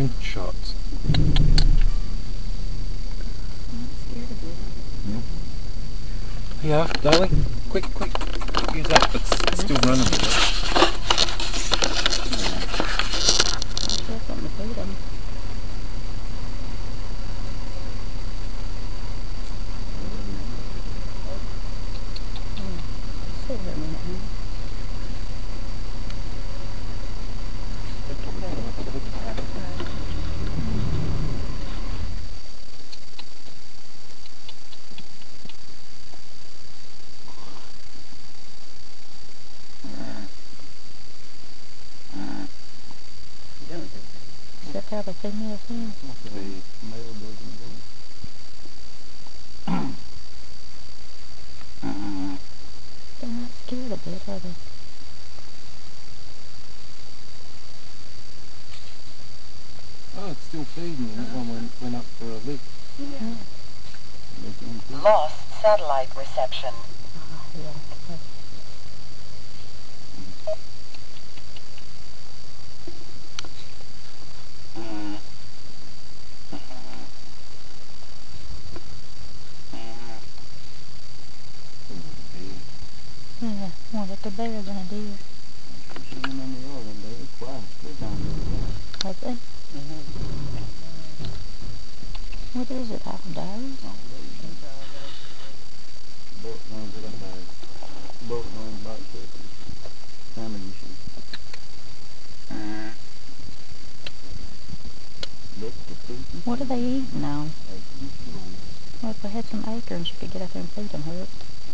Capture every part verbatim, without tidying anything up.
blind shots. Yeah, darling. Quick, quick. Use that, but it's still running. Something to feed them. Sit here a minute, huh? Is that how the female sings? The male doesn't do. They're not scared of it, are they? Oh, it's still feeding. That one went, went up for a lick. Yeah. Lost satellite reception. Oh, yeah. Yeah, more like a bear than a deer. Have they? What is it, all dogs? Boat runs it up by boat runs about family issue. What are they eating on? Well, if they had some acorns, you could get out there and feed them, Herb.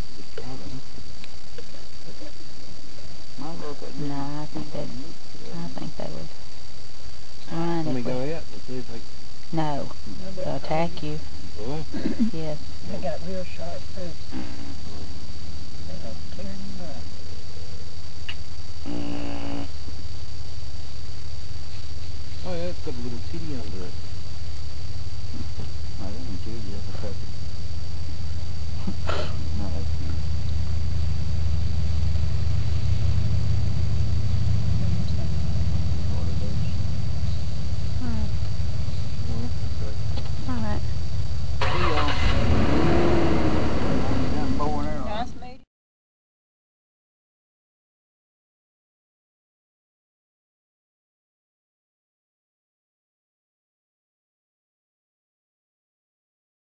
No, I think that I think they would run. Let me if go we, out and see if they... No, they'll attack you. Will they? Yes. They got real sharp roots. They don't care much. Oh yeah, it's got a little titty under it. I didn't do it.